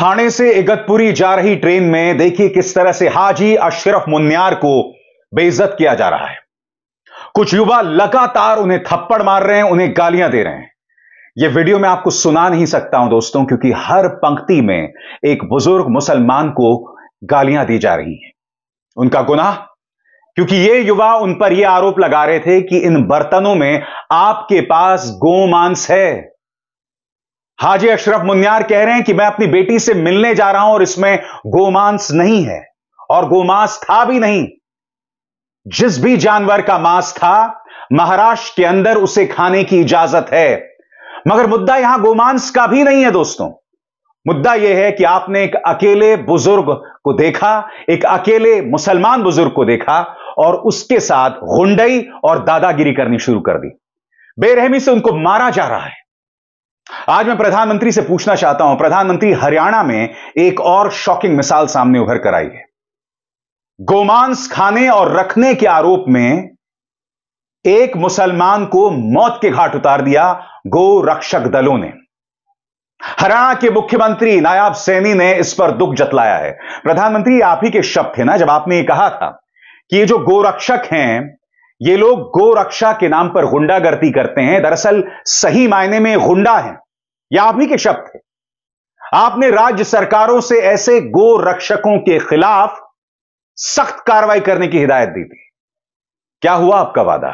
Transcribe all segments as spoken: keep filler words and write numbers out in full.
ठाणे से इगतपुरी जा रही ट्रेन में देखिए किस तरह से हाजी अशरफ मुन्यार को बेइज्जत किया जा रहा है। कुछ युवा लगातार उन्हें थप्पड़ मार रहे हैं, उन्हें गालियां दे रहे हैं। यह वीडियो मैं आपको सुना नहीं सकता हूं दोस्तों, क्योंकि हर पंक्ति में एक बुजुर्ग मुसलमान को गालियां दी जा रही हैं। उनका गुनाह, क्योंकि ये युवा उन पर यह आरोप लगा रहे थे कि इन बर्तनों में आपके पास गोमांस है। हाजी अशरफ मुन्यार कह रहे हैं कि मैं अपनी बेटी से मिलने जा रहा हूं और इसमें गोमांस नहीं है और गोमांस था भी नहीं। जिस भी जानवर का मांस था, महाराष्ट्र के अंदर उसे खाने की इजाजत है। मगर मुद्दा यहां गोमांस का भी नहीं है दोस्तों। मुद्दा यह है कि आपने एक अकेले बुजुर्ग को देखा, एक अकेले मुसलमान बुजुर्ग को देखा और उसके साथ गुंडई और दादागिरी करनी शुरू कर दी। बेरहमी से उनको मारा जा रहा है। आज मैं प्रधानमंत्री से पूछना चाहता हूं, प्रधानमंत्री, हरियाणा में एक और शॉकिंग मिसाल सामने उभर कर आई है। गोमांस खाने और रखने के आरोप में एक मुसलमान को मौत के घाट उतार दिया गो रक्षक दलों ने। हरियाणा के मुख्यमंत्री नायब सैनी ने इस पर दुख जतलाया है। प्रधानमंत्री, आप ही के शब्द थे ना जब आपने ये कहा था कि ये जो गोरक्षक हैं, ये लोग गोरक्षा के नाम पर गुंडागर्दी करते हैं, दरअसल सही मायने में गुंडा हैं। ये आप ही के शब्द थे। आपने राज्य सरकारों से ऐसे गोरक्षकों के खिलाफ सख्त कार्रवाई करने की हिदायत दी थी। क्या हुआ आपका वादा?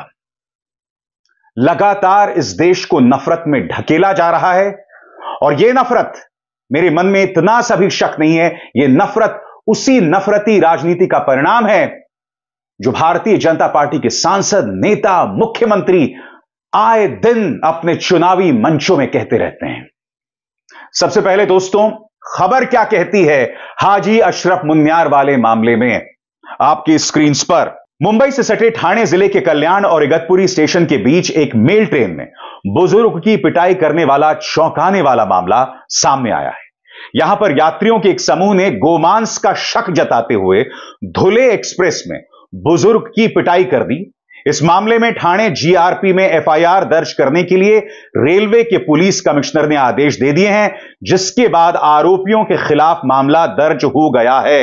लगातार इस देश को नफरत में ढकेला जा रहा है और यह नफरत, मेरे मन में इतना सा भी शक नहीं है, यह नफरत उसी नफरती राजनीति का परिणाम है जो भारतीय जनता पार्टी के सांसद, नेता, मुख्यमंत्री आए दिन अपने चुनावी मंचों में कहते रहते हैं। सबसे पहले दोस्तों, खबर क्या कहती है हाजी अशरफ मुन्यार वाले मामले में? आपकी स्क्रीन पर मुंबई से सटे ठाणे जिले के कल्याण और इगतपुरी स्टेशन के बीच एक मेल ट्रेन में बुजुर्ग की पिटाई करने वाला चौंकाने वाला मामला सामने आया है। यहां पर यात्रियों के एक समूह ने गोमांस का शक जताते हुए धुले एक्सप्रेस में बुजुर्ग की पिटाई कर दी। इस मामले में ठाणे जीआरपी में एफआईआर दर्ज करने के लिए रेलवे के पुलिस कमिश्नर ने आदेश दे दिए हैं, जिसके बाद आरोपियों के खिलाफ मामला दर्ज हो गया है।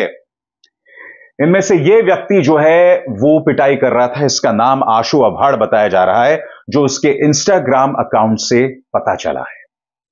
इनमें से यह व्यक्ति जो है वो पिटाई कर रहा था, इसका नाम आशु अभाड़ बताया जा रहा है, जो उसके इंस्टाग्राम अकाउंट से पता चला है।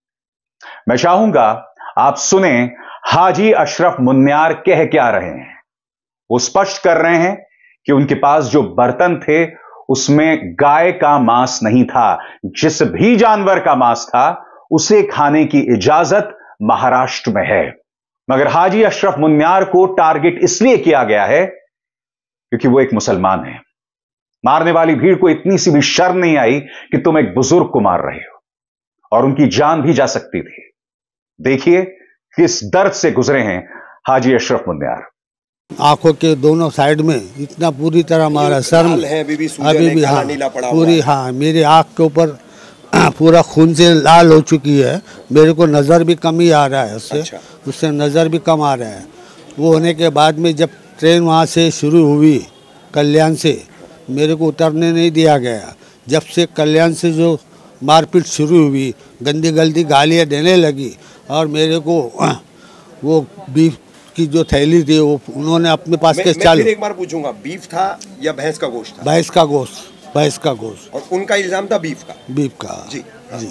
मैं चाहूंगा आप सुने हाजी अशरफ मुन्यार कह क्या रहे हैं। वो स्पष्ट कर रहे हैं कि उनके पास जो बर्तन थे उसमें गाय का मांस नहीं था। जिस भी जानवर का मांस था उसे खाने की इजाजत महाराष्ट्र में है। मगर हाजी अशरफ मुन्यार को टारगेट इसलिए किया गया है क्योंकि वो एक मुसलमान है। मारने वाली भीड़ को इतनी सी भी शर्म नहीं आई कि तुम एक बुजुर्ग को मार रहे हो, और उनकी जान भी जा सकती थी। देखिए किस दर्द से गुजरे हैं हाजी अशरफ मुन्यार। आंखों के दोनों साइड में इतना पूरी तरह मारा, सर है अभी भी, अभी भी हाँ पूरी, हाँ मेरी आंख के ऊपर पूरा खून से लाल हो चुकी है। मेरे को नज़र भी कम ही आ रहा है उससे। अच्छा। उससे नज़र भी कम आ रहा है। वो होने के बाद में जब ट्रेन वहाँ से शुरू हुई कल्याण से, मेरे को उतरने नहीं दिया गया। जब से कल्याण से जो मारपीट शुरू हुई, गंदी गंदी गालियाँ देने लगी और मेरे को वो बीफ की जो थैली थी वो उन्होंने अपने पास के चालू। मैं फिर एक बार पूछूंगा, बीफ था या भैंस का गोश्त था? भैंस का गोश्त, भैंस का गोश्त। और उनका इल्जाम था बीफ का? बीफ का जी जी,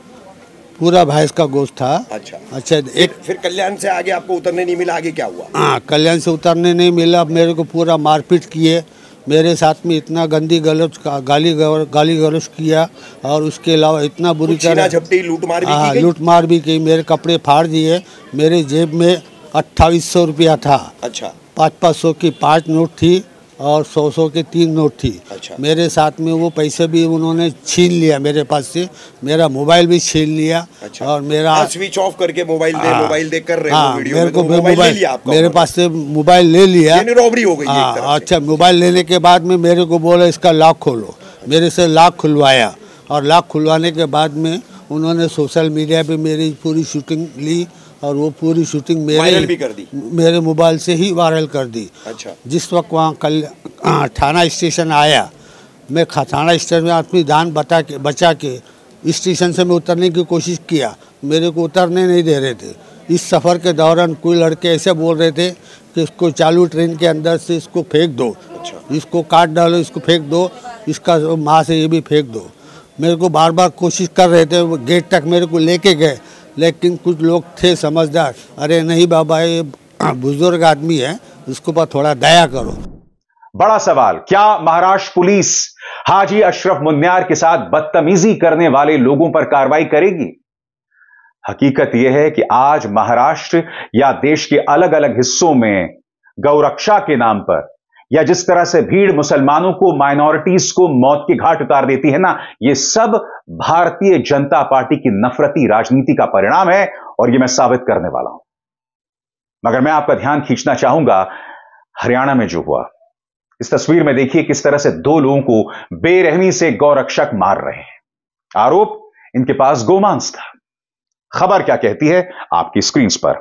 पूरा भैंस का गोश्त था। अच्छा अच्छा। एक फिर कल्याण से आगे आपको उतरने नहीं मिला, आगे क्या हुआ? हाँ, कल्याण से उतरने नहीं मिला। मेरे को पूरा मारपीट किए, मेरे साथ में इतना गंदी गलौज गाली गाली गलौज किया और उसके अलावा इतना बुरी तरह झपटी लूटमार भी हाँ लूटमार भी की। मेरे कपड़े फाड़ दिए। मेरे जेब में अट्ठाईस सौ रुपया था। अच्छा। पाँच पाँच सौ की पाँच नोट थी और सौ सौ के तीन नोट थी। अच्छा। मेरे साथ में वो पैसे भी उन्होंने छीन लिया मेरे पास से। मेरा मोबाइल भी छीन लिया। अच्छा। और मेरा स्विच ऑफ करके मोबाइल दे मोबाइल दे कर रहे हाँ, वीडियो मेरे में को तो मोबाइल मेरे पास से मोबाइल ले लिया। रॉबरी हो गई एक तरह से। अच्छा, मोबाइल लेने के बाद में मेरे को बोला इसका लॉक खोलो। मेरे से लॉक खुलवाया और लॉक खुलवाने के बाद में उन्होंने सोशल मीडिया पे मेरी पूरी शूटिंग ली और वो पूरी शूटिंग मेरे भी कर दी, मेरे मोबाइल से ही वायरल कर दी। अच्छा। जिस वक्त वहाँ कल थाना स्टेशन आया, मैं थाना स्टेशन में अपनी जान बता के बचा के स्टेशन से मैं उतरने की कोशिश किया। मेरे को उतरने नहीं दे रहे थे। इस सफ़र के दौरान कोई लड़के ऐसे बोल रहे थे कि इसको चालू ट्रेन के अंदर से इसको फेंक दो, इसको काट डालो, इसको फेंक दो, इसका माँ से ये भी फेंक दो। मेरे को बार बार कोशिश कर रहे थे, वो गेट तक मेरे को लेके गए, लेकिन कुछ लोग थे समझदार, अरे नहीं बाबा ये बुजुर्ग आदमी है, इसके ऊपर थोड़ा दया करो। बड़ा सवाल, क्या महाराष्ट्र पुलिस हाजी अशरफ मुन्यार के साथ बदतमीजी करने वाले लोगों पर कार्रवाई करेगी? हकीकत यह है कि आज महाराष्ट्र या देश के अलग अलग हिस्सों में गौरक्षा के नाम पर, या जिस तरह से भीड़ मुसलमानों को, माइनॉरिटीज को मौत के घाट उतार देती है ना, यह सब भारतीय जनता पार्टी की नफरती राजनीति का परिणाम है और यह मैं साबित करने वाला हूं। मगर मैं आपका ध्यान खींचना चाहूंगा हरियाणा में जो हुआ। इस तस्वीर में देखिए किस तरह से दो लोगों को बेरहमी से गौरक्षक मार रहे हैं। आरोप, इनके पास गोमांस था। खबर क्या कहती है आपकी स्क्रीन पर।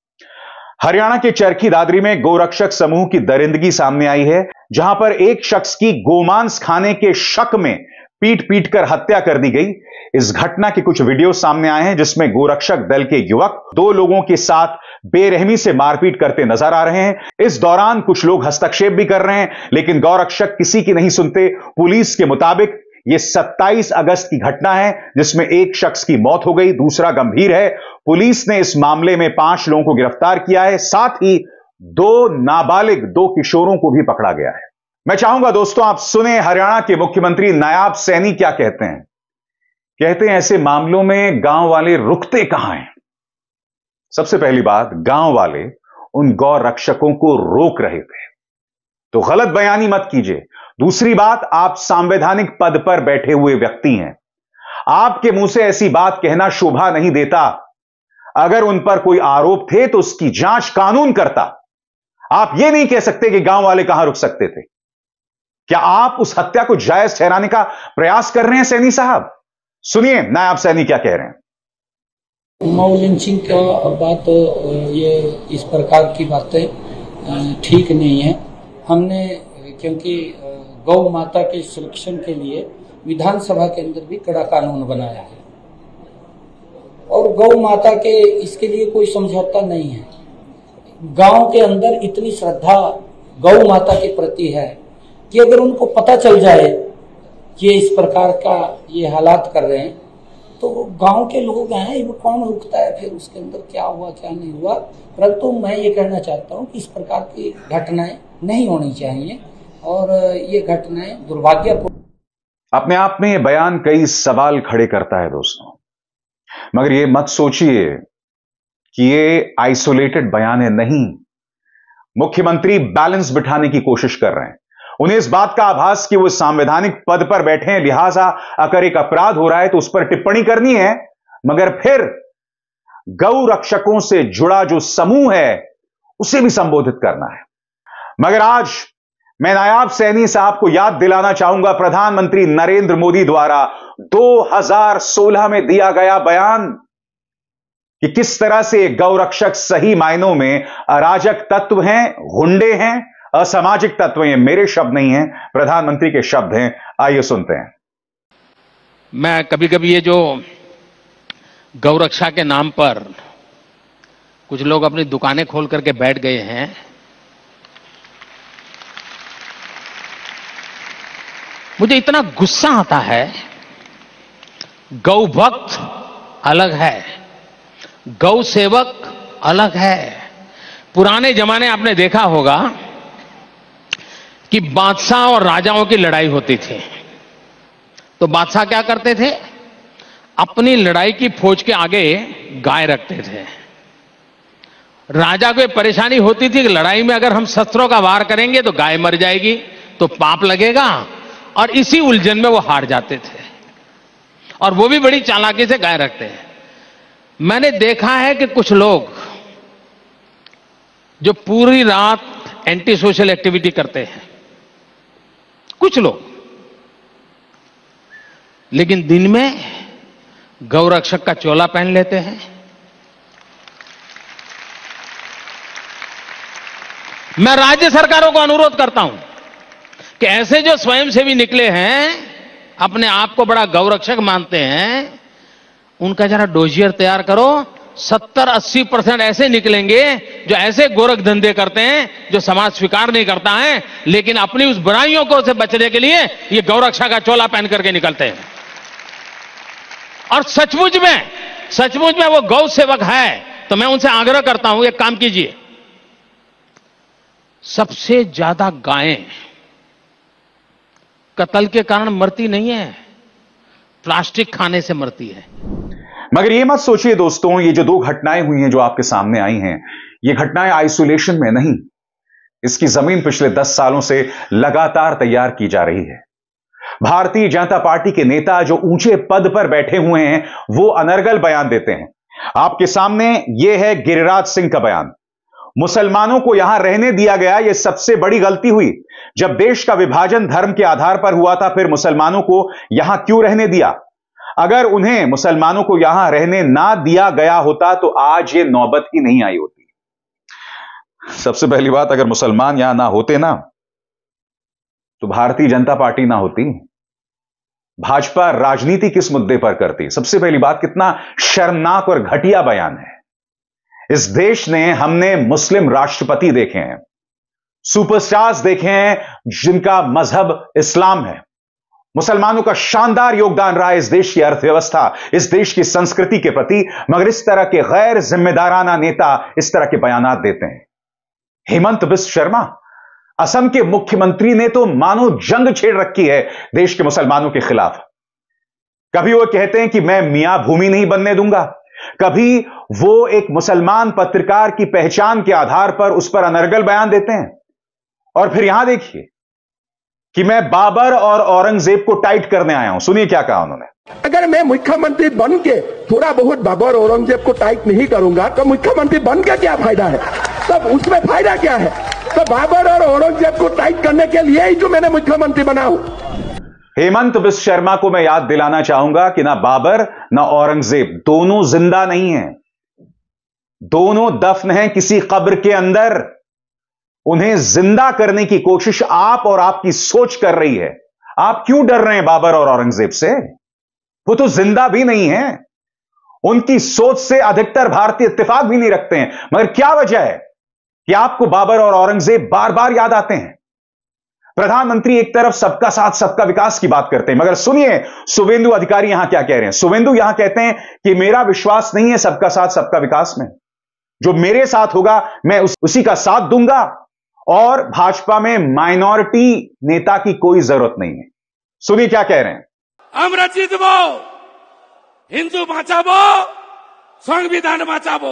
हरियाणा के चरखी दादरी में गोरक्षक समूह की दरिंदगी सामने आई है, जहां पर एक शख्स की गोमांस खाने के शक में पीट पीट कर हत्या कर दी गई। इस घटना के कुछ वीडियो सामने आए हैं जिसमें गोरक्षक दल के युवक दो लोगों के साथ बेरहमी से मारपीट करते नजर आ रहे हैं। इस दौरान कुछ लोग हस्तक्षेप भी कर रहे हैं, लेकिन गोरक्षक किसी की नहीं सुनते। पुलिस के मुताबिक यह सत्ताईस अगस्त की घटना है जिसमें एक शख्स की मौत हो गई, दूसरा गंभीर है। पुलिस ने इस मामले में पांच लोगों को गिरफ्तार किया है, साथ ही दो नाबालिग, दो किशोरों को भी पकड़ा गया है। मैं चाहूंगा दोस्तों आप सुने हरियाणा के मुख्यमंत्री नायाब सैनी क्या कहते हैं। कहते हैं ऐसे मामलों में गांव वाले रुकते कहां हैं। सबसे पहली बात, गांव वाले उन गौ रक्षकों को रोक रहे थे, तो गलत बयानी मत कीजिए। दूसरी बात, आप संवैधानिक पद पर बैठे हुए व्यक्ति हैं, आपके मुंह से ऐसी बात कहना शोभा नहीं देता। अगर उन पर कोई आरोप थे तो उसकी जांच कानून करता। आप यह नहीं कह सकते कि गांव वाले कहां रुक सकते थे। क्या आप उस हत्या को जायज ठहराने का प्रयास कर रहे हैं सैनी साहब? सुनिए नायाब सैनी क्या कह रहे हैं। मऊ लिंचिंग का बात, ये इस प्रकार की बातें ठीक नहीं है। हमने क्योंकि गौ माता के संरक्षण के लिए विधानसभा के अंदर भी कड़ा कानून बनाया है और गौ माता के इसके लिए कोई समझौता नहीं है। गांव के अंदर इतनी श्रद्धा गौ माता के प्रति है कि अगर उनको पता चल जाए कि इस प्रकार का ये हालात कर रहे हैं तो गांव के लोग हैं, वो कौन रुकता है फिर उसके अंदर क्या हुआ क्या नहीं हुआ। परंतु मैं ये कहना चाहता हूं कि इस प्रकार की घटनाएं नहीं होनी चाहिए और ये घटनाएं दुर्भाग्यपूर्ण। अपने आप में ये बयान कई सवाल खड़े करता है दोस्तों, मगर ये मत सोचिए कि ये आइसोलेटेड बयान है। नहीं, मुख्यमंत्री बैलेंस बिठाने की कोशिश कर रहे हैं। उन्हें इस बात का आभास कि वो संवैधानिक पद पर बैठे हैं, लिहाजा अगर एक अपराध हो रहा है तो उस पर टिप्पणी करनी है, मगर फिर गौ रक्षकों से जुड़ा जो समूह है उसे भी संबोधित करना है। मगर आज मैं नायाब सैनी साहब को याद दिलाना चाहूंगा प्रधानमंत्री नरेंद्र मोदी द्वारा दो हज़ार सोलह में दिया गया बयान कि किस तरह से गौ रक्षक सही मायनों में अराजक तत्व हैं, गुंडे हैं, असामाजिक तत्व हैं। मेरे शब्द नहीं हैं, प्रधानमंत्री के शब्द हैं। आइए सुनते हैं। मैं कभी कभी ये जो गौ रक्षा के नाम पर कुछ लोग अपनी दुकानें खोल करके बैठ गए हैं, मुझे इतना गुस्सा आता है। गौ भक्त अलग है, गौ सेवक अलग है। पुराने जमाने आपने देखा होगा कि बादशाह और राजाओं की लड़ाई होती थी, तो बादशाह क्या करते थे, अपनी लड़ाई की फौज के आगे गाय रखते थे। राजा को परेशानी होती थी कि लड़ाई में अगर हम शस्त्रों का वार करेंगे तो गाय मर जाएगी, तो पाप लगेगा, और इसी उलझन में वो हार जाते थे। और वो भी बड़ी चालाकी से गाय रखते हैं। मैंने देखा है कि कुछ लोग जो पूरी रात एंटी सोशल एक्टिविटी करते हैं, कुछ लोग, लेकिन दिन में गौ रक्षक का चोला पहन लेते हैं। मैं राज्य सरकारों को अनुरोध करता हूं कि ऐसे जो स्वयंसेवी निकले हैं, अपने आप को बड़ा गौ रक्षक मानते हैं, उनका जरा डोजियर तैयार करो सत्तर अस्सी परसेंट ऐसे निकलेंगे जो ऐसे गोरख धंधे करते हैं जो समाज स्वीकार नहीं करता है, लेकिन अपनी उस बुराइयों को से बचने के लिए ये गौरक्षा का चोला पहन करके निकलते हैं। और सचमुच में सचमुच में वो गौ सेवक है तो मैं उनसे आग्रह करता हूं, एक काम कीजिए, सबसे ज्यादा गायें कत्ल के कारण मरती नहीं है, प्लास्टिक खाने से मरती है। मगर ये मत सोचिए दोस्तों, ये जो दो घटनाएं हुई हैं जो आपके सामने आई हैं, ये घटनाएं आइसोलेशन में नहीं, इसकी जमीन पिछले दस सालों से लगातार तैयार की जा रही है। भारतीय जनता पार्टी के नेता जो ऊंचे पद पर बैठे हुए हैं वो अनर्गल बयान देते हैं। आपके सामने यह है गिरिराज सिंह का बयान। मुसलमानों को यहां रहने दिया गया, यह सबसे बड़ी गलती हुई। जब देश का विभाजन धर्म के आधार पर हुआ था, फिर मुसलमानों को यहां क्यों रहने दिया? अगर उन्हें मुसलमानों को यहां रहने ना दिया गया होता तो आज ये नौबत ही नहीं आई होती। सबसे पहली बात, अगर मुसलमान यहां ना होते ना तो भारतीय जनता पार्टी ना होती। भाजपा राजनीति किस मुद्दे पर करती? सबसे पहली बात, कितना शर्मनाक और घटिया बयान है। इस देश ने हमने मुस्लिम राष्ट्रपति देखे हैं, सुपरस्टार्स देखे हैं जिनका मजहब इस्लाम है। मुसलमानों का शानदार योगदान रहा है इस देश की अर्थव्यवस्था, इस देश की संस्कृति के प्रति, मगर इस तरह के गैर जिम्मेदाराना नेता इस तरह के बयानात देते हैं। हेमंत बिस्व शर्मा, असम के मुख्यमंत्री, ने तो मानो जंग छेड़ रखी है देश के मुसलमानों के खिलाफ। कभी वो कहते हैं कि मैं मियां भूमि नहीं बनने दूंगा, कभी वो एक मुसलमान पत्रकार की पहचान के आधार पर उस पर अनर्गल बयान देते हैं, और फिर यहां देखिए कि मैं बाबर और औरंगजेब को टाइट करने आया हूं। सुनिए क्या कहा उन्होंने। अगर मैं मुख्यमंत्री बन के थोड़ा बहुत बाबर और औरंगजेब को टाइट नहीं करूंगा तो मुख्यमंत्री बन के क्या फायदा है? तब उसमें फायदा क्या है? तो बाबर और औरंगजेब को टाइट करने के लिए ही जो मैंने मुख्यमंत्री बना हूं। हेमंत बिस्व शर्मा को मैं याद दिलाना चाहूंगा कि ना बाबर ना औरंगजेब दोनों जिंदा नहीं हैं, दोनों दफन हैं किसी कब्र के अंदर। उन्हें जिंदा करने की कोशिश आप और आपकी सोच कर रही है। आप क्यों डर रहे हैं बाबर और औरंगजेब से? वो तो जिंदा भी नहीं है, उनकी सोच से अधिकतर भारतीय इत्तेफाक भी नहीं रखते हैं, मगर क्या वजह है कि आपको बाबर और औरंगजेब बार बार याद आते हैं? प्रधानमंत्री एक तरफ सबका साथ सबका विकास की बात करते हैं, मगर सुनिए शुभेंदु अधिकारी यहां क्या कह रहे हैं। शुभेंदु यहां कहते हैं कि मेरा विश्वास नहीं है सबका साथ सबका विकास में, जो मेरे साथ होगा मैं उस, उसी का साथ दूंगा, और भाजपा में माइनॉरिटी नेता की कोई जरूरत नहीं है। सुनिए क्या कह रहे हैं। আমরা জিতবো, হিন্দু বাঁচাবো, সংবিধান বাঁচাবো।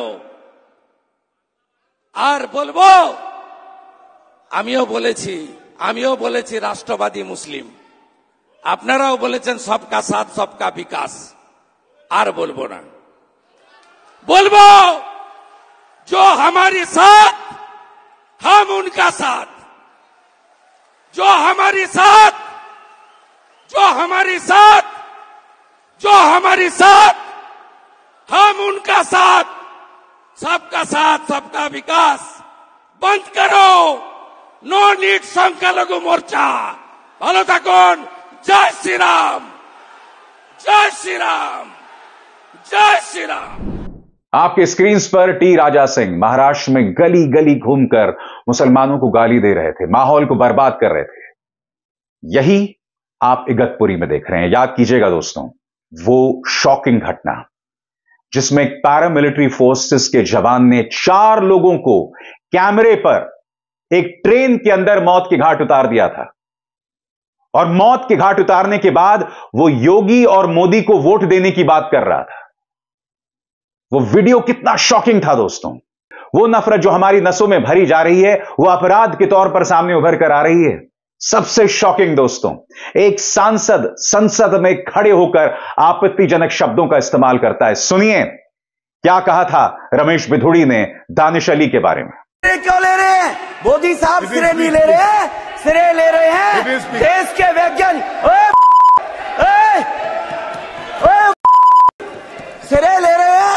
আর বলবো, আমিও বলেছি আমিও বলেছি রাষ্ট্রবাদী মুসলিম, আপনারাও বলেছেন সবকা সাথ সবকা বিকাশ। আর বলবো না, বলবো जो हमारे साथ हम उनका साथ, जो हमारे साथ जो हमारे साथ जो हमारे साथ हम उनका साथ, सबका साथ सबका विकास। बंद करो नो नीड संख्यालघु मोर्चा। ভালো থাকুন। जय श्री राम, जय श्री राम, जय श्री राम। आपके स्क्रीन पर टी राजा सिंह महाराष्ट्र में गली गली घूमकर मुसलमानों को गाली दे रहे थे, माहौल को बर्बाद कर रहे थे। यही आप इगतपुरी में देख रहे हैं। याद कीजिएगा दोस्तों, वो शॉकिंग घटना जिसमें पैरामिलिट्री फोर्सेस के जवान ने चार लोगों को कैमरे पर एक ट्रेन के अंदर मौत के घाट उतार दिया था, और मौत के घाट उतारने के बाद वो योगी और मोदी को वोट देने की बात कर रहा था। वो वीडियो कितना शॉकिंग था दोस्तों। वो नफरत जो हमारी नसों में भरी जा रही है वो अपराध के तौर पर सामने उभर कर आ रही है। सबसे शॉकिंग दोस्तों, एक सांसद संसद में खड़े होकर आपत्तिजनक शब्दों का इस्तेमाल करता है। सुनिए क्या कहा था रमेश बिधूड़ी ने दानिश अली के बारे में। क्यों ले रहे हैं मोदी साहब? सिरे नहीं ले रहे हैं, सिरे ले रहे हैं देश के वैज्ञानिक। सिरे ले रहे हैं,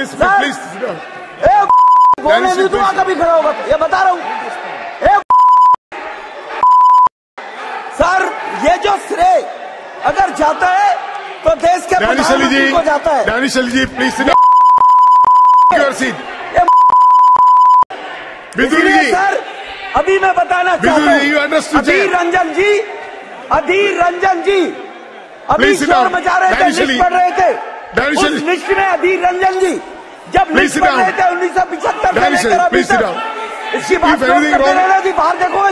बोलने नहीं दूंगा कभी खड़ा होगा, ये बता रहा हूं। सर ये जो श्रेय अगर जाता है तो देश के प्रधानमंत्री को जाता है। Danish Ali ji please. Your seat. Sir अभी मैं बताना चाहता हूँ, अधीर रंजन जी, अधीर रंजन जी अभी शोर मचा रहे थे, लिस्ट पढ़ रहे थे। उस लिस्ट में अधीर रंजन जी जब लिस्ट पढ़ रहे थे उन्नीस सौ पिछहत्तर में लेकर अभी तक, इसकी बात रहना थी। बाहर देखो,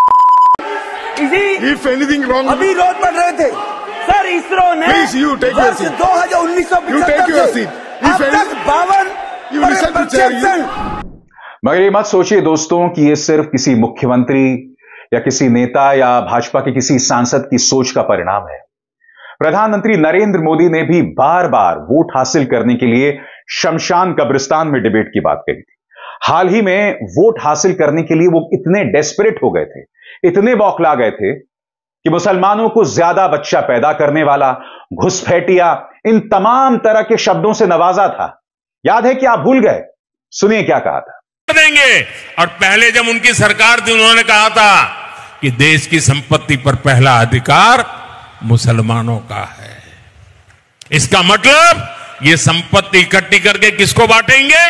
इसी अभी रोज पढ़ रहे थे सर। इसरो ने वर्ष दो हजार उन्नीस सौ पिछहत्तर से अब तक बावन मगर ये मत सोचिए दोस्तों कि ये सिर्फ किसी मुख्यमंत्री या किसी नेता या भाजपा के किसी सांसद की सोच का परिणाम है। प्रधानमंत्री नरेंद्र मोदी ने भी बार बार वोट हासिल करने के लिए शमशान कब्रिस्तान में डिबेट की बात कही थी। हाल ही में वोट हासिल करने के लिए वो इतने डेस्परेट हो गए थे, इतने बौखला गए थे कि मुसलमानों को ज्यादा बच्चा पैदा करने वाला, घुसपैठिया, इन तमाम तरह के शब्दों से नवाजा था। याद है कि आप भूल गए? सुनिए क्या कहा था। देंगे। और पहले जब उनकी सरकार थी उन्होंने कहा था कि देश की संपत्ति पर पहला अधिकार मुसलमानों का है। इसका मतलब ये संपत्ति इकट्ठी करके किसको बांटेंगे?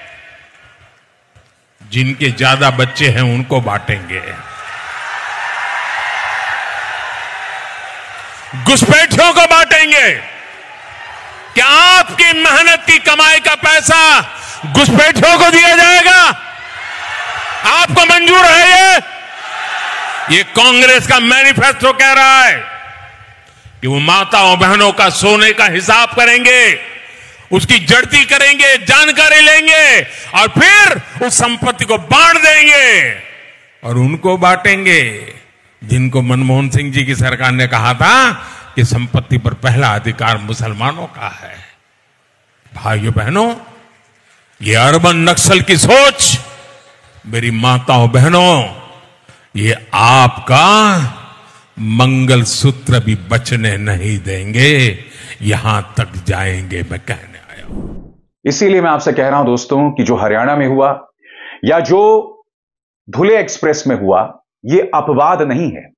जिनके ज्यादा बच्चे हैं उनको बांटेंगे। घुसपैठियों को बांटेंगे। क्या आपकी मेहनत की कमाई का पैसा घुसपैठियों को दिया जाएगा? आपको मंजूर है ये? ये कांग्रेस का मैनिफेस्टो कह रहा है कि वो माताओं बहनों का सोने का हिसाब करेंगे, उसकी जड़ती करेंगे, जानकारी लेंगे और फिर उस संपत्ति को बांट देंगे और उनको बांटेंगे जिनको मनमोहन सिंह जी की सरकार ने कहा था कि संपत्ति पर पहला अधिकार मुसलमानों का है। भाइयों बहनों, ये अर्बन नक्सल की सोच, मेरी माताओं बहनों, ये आपका मंगलसूत्र भी बचने नहीं देंगे, यहां तक जाएंगे मैं कहने आया हूं। इसीलिए मैं आपसे कह रहा हूं दोस्तों कि जो हरियाणा में हुआ या जो धुले एक्सप्रेस में हुआ, ये अपवाद नहीं है।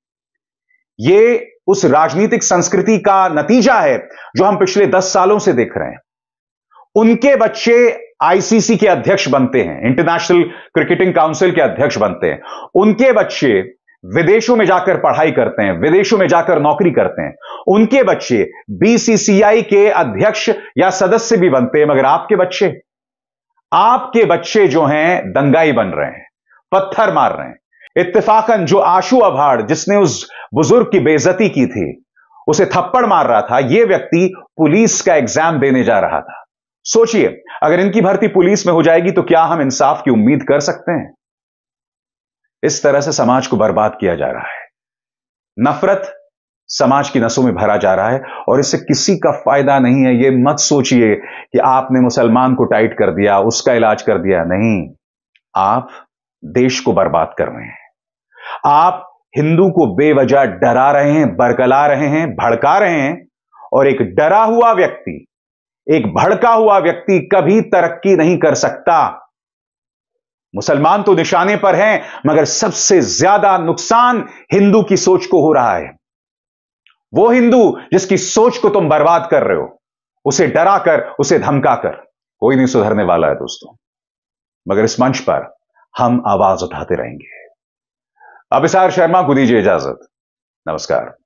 ये उस राजनीतिक संस्कृति का नतीजा है जो हम पिछले दस सालों से देख रहे हैं। उनके बच्चे आईसीसी के अध्यक्ष बनते हैं, इंटरनेशनल क्रिकेटिंग काउंसिल के अध्यक्ष बनते हैं। उनके बच्चे विदेशों में जाकर पढ़ाई करते हैं, विदेशों में जाकर नौकरी करते हैं। उनके बच्चे बीसीसीआई के अध्यक्ष या सदस्य भी बनते हैं। मगर आपके बच्चे आपके बच्चे जो हैं दंगाई बन रहे हैं, पत्थर मार रहे हैं। इत्तेफाकन जो आशु अभाड़ जिसने उस बुजुर्ग की बेइज्जती की थी, उसे थप्पड़ मार रहा था, यह व्यक्ति पुलिस का एग्जाम देने जा रहा था। सोचिए, अगर इनकी भर्ती पुलिस में हो जाएगी तो क्या हम इंसाफ की उम्मीद कर सकते हैं? इस तरह से समाज को बर्बाद किया जा रहा है। नफरत समाज की नसों में भरा जा रहा है और इससे किसी का फायदा नहीं है। यह मत सोचिए कि आपने मुसलमान को टाइट कर दिया, उसका इलाज कर दिया। नहीं, आप देश को बर्बाद कर रहे हैं। आप हिंदू को बेवजह डरा रहे हैं, बरगला रहे हैं, भड़का रहे हैं। और एक डरा हुआ व्यक्ति, एक भड़का हुआ व्यक्ति कभी तरक्की नहीं कर सकता। मुसलमान तो निशाने पर हैं, मगर सबसे ज्यादा नुकसान हिंदू की सोच को हो रहा है। वो हिंदू जिसकी सोच को तुम बर्बाद कर रहे हो, उसे डराकर, उसे धमकाकर कोई नहीं सुधरने वाला है दोस्तों। मगर इस मंच पर हम आवाज उठाते रहेंगे। अभिसार शर्मा को दीजिए इजाजत। नमस्कार।